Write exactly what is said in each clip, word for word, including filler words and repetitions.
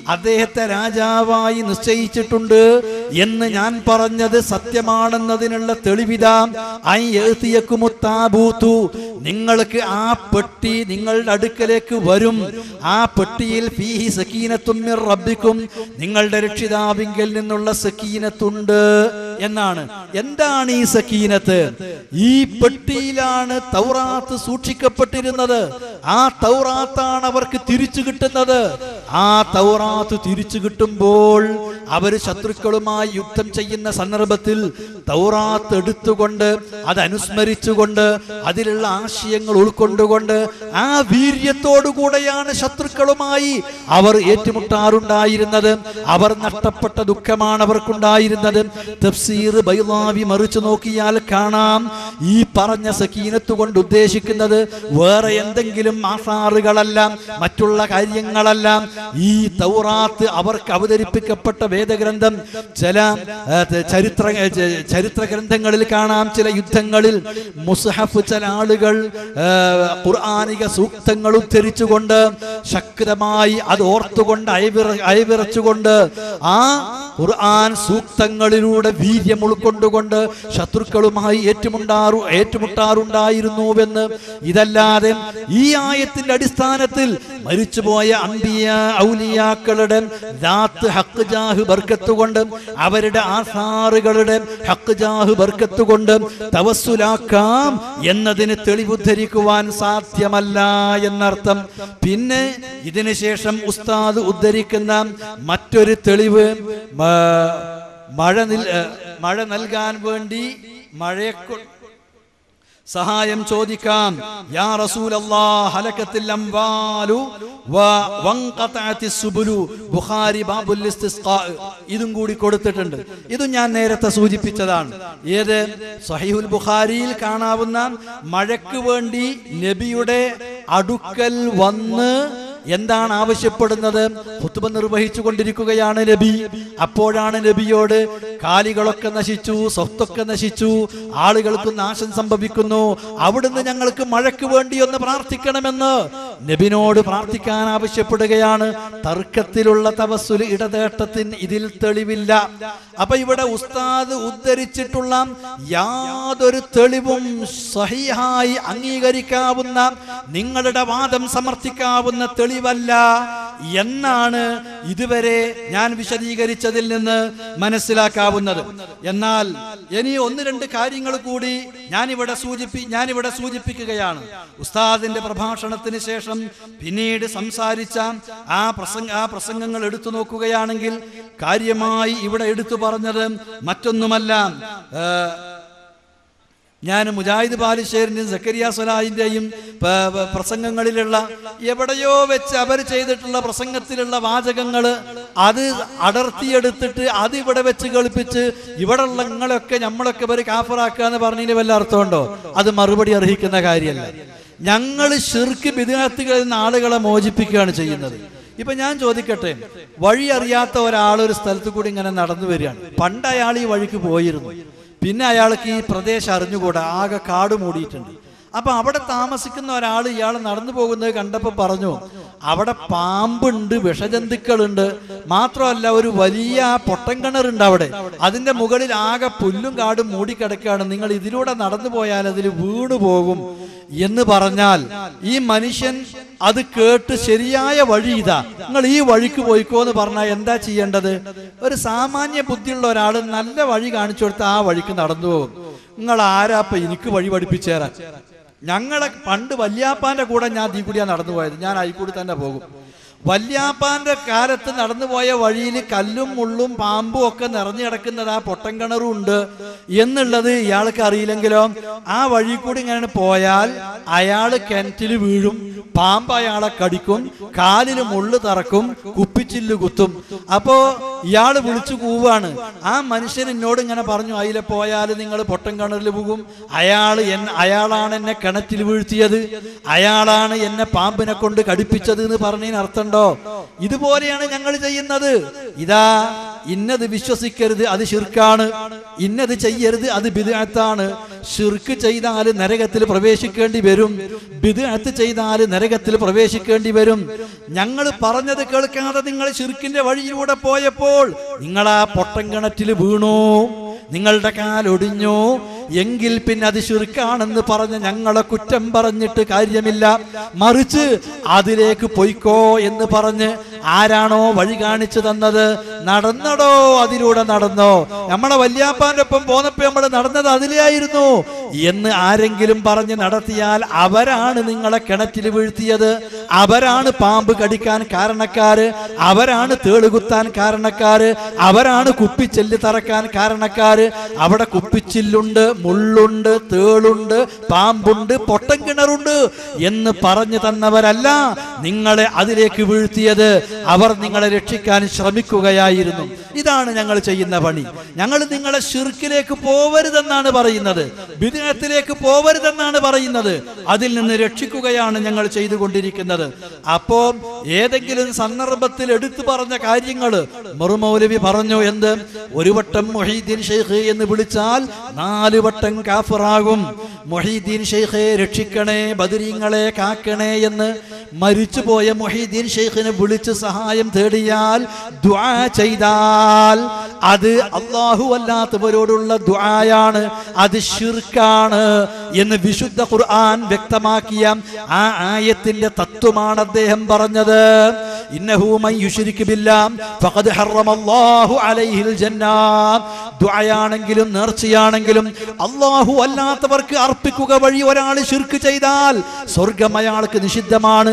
അദ്ദേഹത്തെ രാജാവായി നിശ്ചയിച്ചിട്ടുണ്ട് എന്ന് ഞാൻ പറഞ്ഞത് സത്യമാണെന്നതിനുള്ള തെളിവിതാ. നിങ്ങൾക്ക് ആ പെട്ടി നിങ്ങളുടെ അടുക്കലേക്ക് വരും. ആ പെട്ടിയിൽ ഫീഹി സക്കീനത്തും മിർ റബ്ബിക്കും, നിങ്ങളുടെ രക്ഷിതാവിങ്കിൽ നിന്നുള്ള സക്കീനത്തുണ്ട് എന്നാണ്. എന്താണ് ഈ സക്കീനത്ത്? ഈ പെട്ടിയിലാണ് തൗറാത്ത് സൂക്ഷിക്കപ്പെട്ടിരുന്നത്. ആ തൗറാത്താണ് അവർക്ക് തിരിച്ചു കിട്ടുന്നത്. ആ തൗറാത്ത് തിരിച്ചു കിട്ടുമ്പോൾ അവർ ശത്രുക്കളുമായി യുദ്ധം ചെയ്യുന്ന സന്ദർഭത്തിൽ തൗറാത്ത് എടുത്തുകൊണ്ട് അത് അനുസ്മരിച്ചുകൊണ്ട് അതിലുള്ള ആശയങ്ങൾ ഉൾക്കൊണ്ടുകൊണ്ട് ആ വീര്യത്തോടുകൂടെയാണ് ശത്രുക്കളുമായി അവർ ഏറ്റുമുട്ടാറുണ്ടായിരുന്നത്. അവർ നഷ്ടപ്പെട്ട ദുഃഖമാണ് അവർക്കുണ്ടായിരുന്നത്. തഫ്സീർ ബൈളാവി മറിച്ചു നോക്കിയാൽ കാണാം, ഈ പറഞ്ഞ സക്കീനത്ത് കൊണ്ട് ഉദ്ദേശിക്കുന്നത് വേറെ എന്തെങ്കിലും ആസാറുകളല്ല, മറ്റുള്ള കാര്യങ്ങളല്ല. ഈ തൗറാത്ത് അവർക്ക് അവതരിപ്പിക്കപ്പെട്ട വേദഗ്രന്ഥം ചില ചരിത്ര ചരിത്ര ഗ്രന്ഥങ്ങളിൽ കാണാം. ചില യുദ്ധങ്ങളിൽ മുസ്ഹഫ് ചില ആളുകൾ ഖുർആനിക സൂക്തങ്ങൾ ഉദ്ധരിച്ചുകൊണ്ട് ശക്തമായി അത് ഓർത്തുകൊണ്ട് അയവിറ അയവിറച്ചുകൊണ്ട് ആ ഖുർആൻ സൂക്തങ്ങളിലൂടെ വീര്യം ഉൾക്കൊണ്ടുകൊണ്ട് ശത്രുക്കളുമായി ഏറ്റുമുട്ടാറു ഏറ്റുമുട്ടാറുണ്ടായിരുന്നുവെന്ന്. ഇതല്ലാതെ ഈ ആയത്തിന്റെ അടിസ്ഥാനത്തിൽ മരിച്ചുപോയ അംബിയ ഔലിയാക്കളുടെ ദാത്ത് ഹഖ് ജാഹ് ബർക്കത്ത് കൊണ്ട് അവരുടെ ആസാറുകളുടെ ഹഖ് ജാഹ് ബർക്കത്ത് കൊണ്ട് തവസ്സുലാക്കാം എന്നതിന് തെളിവുദ്ധരിക്കുവാൻ സാധ്യമല്ല എന്നർത്ഥം. പിന്നെ ഇതിനു ശേഷം ഉസ്താദ് ഉദ്ധരിക്കുന്ന മറ്റൊരു തെളിവ്, മഴ മഴ നൽകാൻ വേണ്ടി മഴയെ സഹായം ചോദിക്കാം. യാ റസൂലല്ലാഹ് ഹലകത്തിൽ അംവാലു വ വൻഖതഅത്തിസ് സുബുലു, ബുഖാരി ബാബുൽ ഇസ്തിസ്ഖാ. ഇതും കൂടി കൊടുത്തിട്ടുണ്ട്. ഇത് ഞാൻ നേരത്തെ സൂചിപ്പിച്ചതാണ്. ഏത് സ്വഹീഹുൽ ബുഖാരിയിൽ കാണാവുന്ന മഴയ്ക്ക് വേണ്ടി നബിയുടെ അടുക്കൽ വന്ന് എന്താണ് ആവശ്യപ്പെടുന്നത്? ഖുത്ബ നിർവഹിച്ചു കൊണ്ടിരിക്കുകയാണ് നബി. അപ്പോഴാണ് നബിയോട് കാലികളൊക്കെ നശിച്ചു, സ്വത്തൊക്കെ നശിച്ചു, ആളുകൾക്ക് നാശം സംഭവിക്കുന്നു, അവിടുന്ന് ഞങ്ങൾക്ക് മഴയ്ക്ക് വേണ്ടി ഒന്ന് പ്രാർത്ഥിക്കണമെന്ന് നബിനോട് പ്രാർത്ഥിക്കാൻ ആവശ്യപ്പെടുകയാണ്. തർക്കത്തിലുള്ള തവസ്സുൽ ഇടതേട്ടത്തിന് ഇതിൽ തെളിവില്ല. അപ്പൊ ഇവിടെ ഉസ്താദ് ഉദ്ധരിച്ചിട്ടുള്ള യാതൊരു തെളിവും സഹിഹായി അംഗീകരിക്കാവുന്ന, നിങ്ങളുടെ വാദം സമർത്ഥിക്കാവുന്ന തെളിവല്ല എന്നാണ് ഇതുവരെ ഞാൻ വിശദീകരിച്ചതിൽ നിന്ന് മനസ്സിലാക്കാവുന്നത്. എന്നാൽ ഇനി ഒന്ന് രണ്ട് കാര്യങ്ങൾ കൂടി ഞാനിവിടെ സൂചിപ്പി ഞാനിവിടെ സൂചിപ്പിക്കുകയാണ്. ഉസ്താദിന്റെ പ്രഭാഷണത്തിന് ശേഷം പിന്നീട് സംസാരിച്ച ആ പ്രസംഗ ആ പ്രസംഗങ്ങൾ എടുത്തു നോക്കുകയാണെങ്കിൽ കാര്യമായി ഇവിടെ എടുത്തു പറഞ്ഞത് മറ്റൊന്നുമല്ല. ഞാൻ മുജാഹിദ് ബാലുശ്ശേരിന്റെയും സക്കരിയ സ്വലാഹിന്റെയും പ്രസംഗങ്ങളിലുള്ള എവിടെയോ വെച്ച് അവർ ചെയ്തിട്ടുള്ള പ്രസംഗത്തിലുള്ള വാചകങ്ങൾ അത് അടർത്തിയെടുത്തിട്ട് അത് ഇവിടെ വെച്ച് കളിപ്പിച്ച് ഇവിടെ ഉള്ള നിങ്ങളൊക്കെ നമ്മളൊക്കെ ഇവർ കാഫറാക്കുക എന്ന് പറഞ്ഞതിന് വല്ല അർത്ഥമുണ്ടോ? അത് മറുപടി അർഹിക്കുന്ന കാര്യമല്ല. ഞങ്ങൾ ശിർക്ക് ബിദ്അത്തുകളിൽ നിന്ന് ആളുകളെ മോചിപ്പിക്കുകയാണ് ചെയ്യുന്നത്. ഇപ്പൊ ഞാൻ ചോദിക്കട്ടെ, വഴി അറിയാത്ത ഒരാൾ ഒരു സ്ഥലത്ത് കൂടി ഇങ്ങനെ നടന്നു വരികയാണ്. പണ്ട് അയാൾ ഈ വഴിക്ക് പോയിരുന്നു, പിന്നെ അയാൾക്ക് ഈ പ്രദേശം അറിഞ്ഞുകൂടാ, ആകെ കാട് മൂടിയിട്ടുണ്ട്. അപ്പൊ അവിടെ താമസിക്കുന്ന ഒരാൾ ഇയാൾ നടന്നു പോകുന്നത് കണ്ടപ്പോൾ പറഞ്ഞു, അവിടെ പാമ്പുണ്ട്, വിഷജന്തുക്കളുണ്ട്, മാത്രമല്ല ഒരു വലിയ പൊട്ടൻകിണറുണ്ട് അവിടെ, അതിന്റെ മുകളിൽ ആകെ പുല്ലും കാടും മൂടിക്കിടക്കുകയാണ്, നിങ്ങൾ ഇതിലൂടെ നടന്നു പോയാൽ അതിൽ വീണു പോകും എന്ന് പറഞ്ഞാൽ ഈ മനുഷ്യൻ അത് കേട്ട് ശരിയായ വഴി ഇതാ, നിങ്ങൾ ഈ വഴിക്ക് പോയിക്കോ എന്ന് പറഞ്ഞാൽ എന്താ ചെയ്യേണ്ടത്? ഒരു സാമാന്യ ബുദ്ധിയുള്ള ഒരാൾ നല്ല വഴി കാണിച്ചു കൊടുത്ത് ആ വഴിക്ക് നടന്നു പോകും. നിങ്ങൾ ആരാപ്പ എനിക്ക് വഴി പഠിപ്പിച്ചേരാൻ? ഞങ്ങളെ പണ്ട് വല്യാപ്പാന്റെ കൂടെ ഞാൻ തീ കൂടിയാ നടന്നു പോയത്, ഞാൻ ആയിക്കൂടി തന്നെ പോകും. വല്യാപ്പാന്റെ കാലത്ത് നടന്നുപോയ വഴിയിൽ കല്ലും മുള്ളും പാമ്പും ഒക്കെ നിറഞ്ഞു കിടക്കുന്നത് ആ പൊട്ടൻകിണറും ഉണ്ട് എന്നുള്ളത് ഇയാൾക്ക് അറിയില്ലെങ്കിലോ ആ വഴി കൂടി ഇങ്ങനെ പോയാൽ അയാൾ കിണറ്റിൽ വീഴും, പാമ്പ് അയാളെ കടിക്കും, കാലിന് മുള്ളു തറക്കും, കുപ്പിച്ചില്ല് കുത്തും. അപ്പോ ഇയാൾ വിളിച്ചു കൂവാണ്. ആ മനുഷ്യൻ എന്നോട് ഇങ്ങനെ പറഞ്ഞു, അതിലെ പോയാൽ നിങ്ങൾ പൊട്ടൻകിണറിൽ പോകും, അയാൾ എന്നെ അയാളാണ് എന്നെ കിണറ്റിൽ വീഴ്ത്തിയത്, അയാളാണ് എന്നെ പാമ്പിനെ കൊണ്ട് കടിപ്പിച്ചത് എന്ന് പറഞ്ഞതിന് അർത്ഥം. ഇതുപോലെയാണ് ഞങ്ങൾ ചെയ്യുന്നത്. ഇതാ ഇന്നത് വിശ്വസിക്കരുത് അത് ശിർക്കാണ്, ഇന്നത് ചെയ്യരുത് അത് ബിദ്അത്താണ്. ശിർക്ക് ചെയ്താൽ നരകത്തിൽ പ്രവേശിക്കേണ്ടി വരും, ബിദ്അത്ത് ചെയ്താൽ നരകത്തിൽ പ്രവേശിക്കേണ്ടി വരും. ഞങ്ങൾ പറഞ്ഞത് കേൾക്കാതെ നിങ്ങൾ ശിർക്കിന്റെ വഴിയിലൂടെ പോയപ്പോൾ നിങ്ങൾ ആ പൊട്ടൻ കിണറ്റിൽ വീണു, നിങ്ങളുടെ കാലൊടിഞ്ഞു. എങ്കിൽ പിന്നെ അത് ശിർക്കാണെന്ന് പറഞ്ഞ് ഞങ്ങളെ കുറ്റം പറഞ്ഞിട്ട് കാര്യമില്ല, മറിച്ച് അതിലേക്ക് പൊയ്ക്കോ എന്ന് പറഞ്ഞ് ആരാണോ വഴി കാണിച്ചു തന്നത് നടന്നടോ, അതിലൂടെ നടന്നോ. നമ്മളെ വല്യാപ്പാന്റെ ഒപ്പം പോന്നപ്പോ നമ്മൾ നടന്നത് അതിലായിരുന്നു എന്ന് ആരെങ്കിലും പറഞ്ഞ് നടത്തിയാൽ അവരാണ് നിങ്ങളെ കിണറ്റിൽ വീഴ്ത്തിയത്, അവരാണ് പാമ്പ് കടിക്കാൻ കാരണക്കാര്, അവരാണ് തേളുകുത്താൻ കാരണക്കാര്, അവരാണ് കുപ്പിച്ചെല്ല് തറക്കാൻ കാരണക്കാര്. അവിടെ കുപ്പിച്ചില്ലുണ്ട്, മുള്ളുണ്ട്, തേളുണ്ട്, പാമ്പുണ്ട്, പൊട്ടൻ കിണറുണ്ട് എന്ന് പറഞ്ഞു തന്നവരല്ല നിങ്ങളെ അതിലേക്ക് വീഴ്ത്തിയത്. അവർ നിങ്ങളെ രക്ഷിക്കാൻ ശ്രമിക്കുകയായിരുന്നു. ഇതാണ് ഞങ്ങൾ ചെയ്യുന്ന പണി. ഞങ്ങൾ നിങ്ങളെ ശിർക്കിലേക്ക് പോവരുതെന്നാണ് പറയുന്നത്, ബിദ്അത്തിലേക്ക് പോവരുതെന്നാണ് പറയുന്നത്. അതിൽ നിന്ന് രക്ഷിക്കുകയാണ് ഞങ്ങൾ ചെയ്തുകൊണ്ടിരിക്കുന്നത്. അപ്പോ ഏതെങ്കിലും സന്ദർഭത്തിൽ എടുത്തു പറഞ്ഞ കാര്യങ്ങൾ മറുമൗലവി പറഞ്ഞു, എന്ത് ഒരു വട്ടം മുഹീദ്ദീൻ ഷെയ്ഖ് എന്ന് വിളിച്ചാൽ നാല് വട്ടം കാഫിറാകും. മുഹീദ്ദീൻ ഷെയ്ഖെ രക്ഷിക്കണേ, ബദരീങ്ങളെ കാക്കണേ എന്ന് മരിച്ചുപോയ മുഹീദ്ദീൻ ഷെയ്ഖിനെ വിളിച്ച് സഹായം തേടിയാൽ ദുആ ചെയ്താൽ അത് അല്ലാഹു അല്ലാത്തവരോടുള്ള ദുആയാണ്, അത് ശിർക്കാണ് എന്ന് വിശുദ്ധ ഖുർആൻ വ്യക്തമാക്കിയ ആ ആയത്തിന്റെ തത്വമാണ് അദ്ദേഹം പറഞ്ഞത്. ഇന്നഹു മൻ യുശ്രിക് ബില്ലാഹ് ഫഖദ് ഹറമല്ലാഹു അലൈഹിൽ ജന്നാ. ദുആയാണെങ്കിലും നേർച്ചയാണെങ്കിലും അല്ലാഹു അല്ലാത്തവർക്ക് അർപ്പിക്കുക വഴി ഒരാൾ ശിർക്ക് ചെയ്താൽ സ്വർഗ്ഗം അയാൾക്ക് നിഷിദ്ധമാണ്.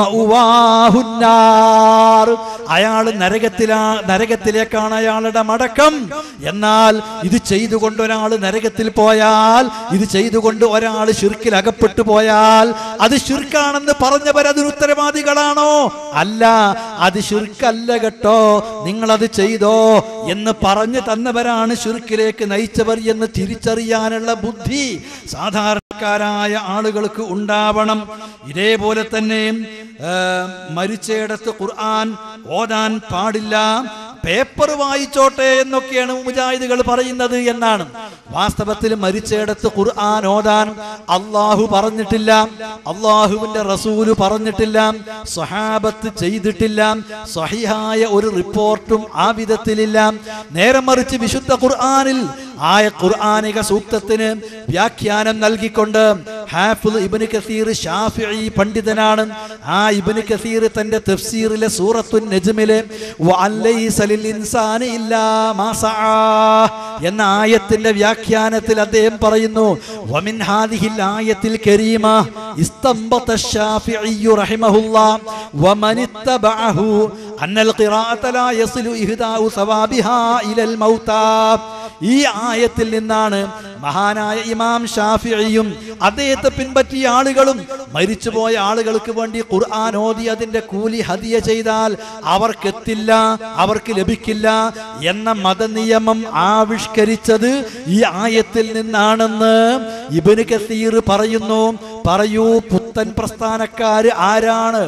വമഉവാഹുന്നാർ, അയാൾ നരകത്തിലാ നരകത്തിലേക്കാണ് അയാളുടെ മടക്കം. എന്നാൽ ഇത് ചെയ്തുകൊണ്ട് ഒരാൾ നരകത്തിൽ പോയാൽ, ഇത് ചെയ്തുകൊണ്ട് ഒരാൾ ശിർക്കിൽ അകപ്പെട്ടു പോയാൽ അത് ശിർക്കാണെന്ന് പറഞ്ഞവർ അതിന് ഉത്തരവാദികളാണോ? അല്ല, അത് ശിർക്കല്ല കേട്ടോ, നിങ്ങളത് ചെയ്തോ എന്ന് പറഞ്ഞു തന്നവരാണ് ശിർക്കിലേക്ക് നയിച്ചവർ എന്ന് തിരിച്ചറിയാനുള്ള ബുദ്ധി സാധാരണക്കാരായ ആളുകൾക്ക് ഉണ്ടാവണം. ഇതേപോലെ തന്നെ മരിച്ചയിടത്ത് ഖുർആൻ ഓതാൻ പാടില്ല, പേപ്പർ വായിച്ചോട്ടെ എന്നൊക്കെയാണ് മുജാഹിദുകൾ പറയുന്നത് എന്നാണ്. വാസ്തവത്തിൽ മരിച്ചയിടത്ത് ഖുർആൻ ഓതാൻ അള്ളാഹു പറഞ്ഞിട്ടില്ല, അള്ളാഹുവിന്റെ റസൂല് പറഞ്ഞിട്ടില്ല, സ്വഹാബത്ത് ചെയ്തിട്ടില്ല, സ്വഹീഹായ ഒരു റിപ്പോർട്ടും ആ വിധത്തിലില്ല. നേരെ മറിച്ച് വിശുദ്ധ ഖുർആനിൽ ആയ ഖുർആനിക സൂക്തത്തിന് വ്യാഖ്യാനം നൽകിക്കൊണ്ട് ഹാഫിദ് ഇബ്നു കസീർ ശാഫിഈ പണ്ഡിതനാണ്. ആ ഇബ്നു കസീർ തന്റെ തഫ്സീറിലെ സൂറത്തുൻ നജ്മിലെ വഅലൈസ ലിൽ ഇൻസാനി ഇല്ലാ മാ സആ എന്ന ആയത്തിന്റെ വ്യാഖ്യാനത്തിൽ അദ്ദേഹം പറയുന്നു, വമിൻ ഹാദിഹിൽ ആയത്തിൽ കരീമ ഇസ്തംബത ശാഫിഈ റഹിമഹുല്ലാഹ് വമനിത്തബഅഹു അന്നൽ ഖിറാഅത ലാ യസിലു ഇഹ്ദാഉ സവാബിഹാ ഇലൽ മൗതാ. ഈ ആയത്തിൽ നിന്നാണ് മഹാനായ ഇമാം ഷാഫിഈയും അദ്ദേഹത്തെ പിൻപറ്റിയ ആളുകളും മരിച്ചുപോയ ആളുകൾക്ക് വേണ്ടി ഖുർആൻ ഓതി അതിന്റെ കൂലി ഹദിയ ചെയ്താൽ അവർക്കെത്തില്ല, അവർക്ക് ലഭിക്കില്ല എന്ന മതനിയമം ആവിഷ്കരിച്ചത് ഈ ആയത്തിൽ നിന്നാണെന്ന് ഇബ്നു കസീർ പറയുന്നു. പറയൂ, പുത്തൻ പ്രസ്ഥാനക്കാര് ആരാണ്?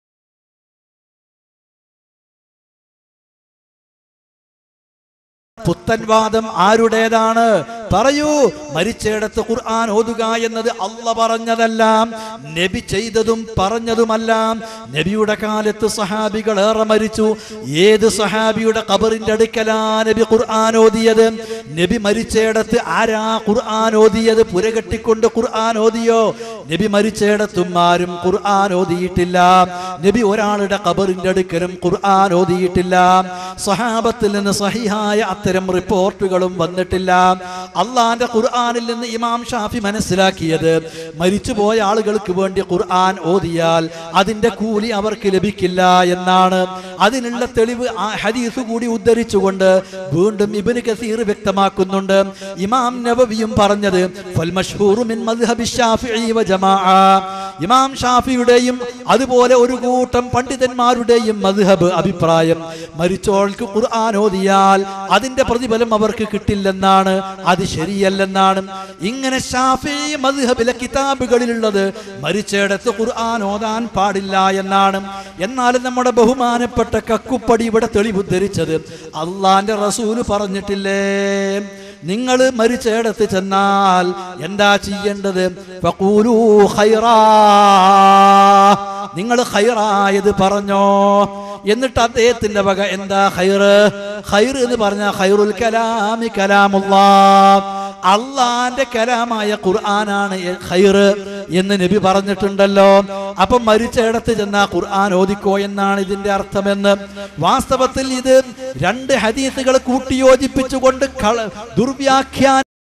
പുത്തൻവാദം ആരുടേതാണ്? പറയൂ. മരിച്ചയിടത്ത് ഖുർആൻ ഓതുക എന്നത് അല്ല പറഞ്ഞതല്ല, നബി ചെയ്തതും പറഞ്ഞതുമല്ല. നബിയുടെ കാലത്ത് സഹാബികൾ ഏറെ മരിച്ചു. ഏത് സഹാബിയുടെ ഖബറിന്റെ അടുക്കലാ നബി ഖുർആൻ ഓതിയത്? നബി മരിച്ചയിടത്ത് ആരാ ഖുർആൻ ഓതിയത്? പുരകെട്ടിക്കൊണ്ട് ഖുർആൻ ഓതിയോ? നബി മരിച്ചയിടത്തും ആരും ഖുർആൻ ഓതിയിട്ടില്ല. നബി ഒരാളുടെ ഖബറിന്റെ അടുക്കലും ഖുർആൻ ഓതിയിട്ടില്ല. സഹാബത്തിൽ നിന്ന് സഹിഹായ അത്തരം റിപ്പോർട്ടുകളും വന്നിട്ടില്ല. അള്ളാന്റെ ഖുർആനിൽ നിന്ന് ഇമാം ഷാഫി മനസ്സിലാക്കിയത് മരിച്ചുപോയ ആളുകൾക്ക് വേണ്ടി ഖുർആൻ ഓതിയാൽ അതിന്റെ കൂലി അവർക്ക് ലഭിക്കില്ല എന്നാണ്. അതിനുള്ള തെളിവ് ആ ഹദീസ് കൂടി ഉദ്ധരിച്ചുകൊണ്ട് വീണ്ടും ഇബ്നു കസീർ വ്യക്തമാക്കുന്നുണ്ട്. ഇമാം നവവിയും പറഞ്ഞത് ഫൽ മശ്ഹൂറു മിൻ മദ്ഹബി ശാഫിഈ വ ജമാഅ, ഇമാം ഷാഫിയുടെയും അതുപോലെ ഒരു കൂട്ടം പണ്ഡിതന്മാരുടെയും മദ്ഹബ് അഭിപ്രായം മരിച്ചോൾക്ക് ഖുർആൻ ഓതിയാൽ അതിന്റെ പ്രതിഫലം അവർക്ക് കിട്ടില്ലെന്നാണ്. അത് ശരിയല്ലെന്നാണ്. ഇങ്ങനെ ശാഫിഈ മദ്ഹബിലെ കിതാബുകളിലുള്ളത് മരിച്ചിടത്ത് ഖുർആൻ ഓതാൻ പാടില്ല എന്നാണ്. എന്നാൽ നമ്മുടെ ബഹുമാനപ്പെട്ട കക്കുപ്പടി ഇവിടെ തെളിവുദ്ധരിച്ചത് അള്ളാന്റെ റസൂല് പറഞ്ഞിട്ടില്ലേ, നിങ്ങൾ മരിച്ചിടത്ത് ചെന്നാൽ എന്താ ചെയ്യേണ്ടത്? ഫഖൂലൂ ഖൈറാ, നിങ്ങൾ ഖൈറായത് പറഞ്ഞോ. എന്നിട്ട് അദ്ദേഹത്തിന്റെ വക എന്താ ഖൈറ്? ഖൈർ എന്ന് പറഞ്ഞാൽ ഖൈറുൽ കലാമി കലാമുല്ലാഹ്, അള്ളാന്റെ കലാമായ ഖുർആനാണ് ഖൈർ എന്ന് നബി പറഞ്ഞിട്ടുണ്ടല്ലോ. അപ്പൊ മരിച്ചിടത്ത് ചെന്നാ ഖുർആൻ ഓദിക്കോ എന്നാണ് ഇതിന്റെ അർത്ഥമെന്ന്. വാസ്തവത്തിൽ ഇത് രണ്ട് ഹദീസുകൾ കൂട്ടിയോജിപ്പിച്ചുകൊണ്ട് ദുർവ്യാഖ്യാനം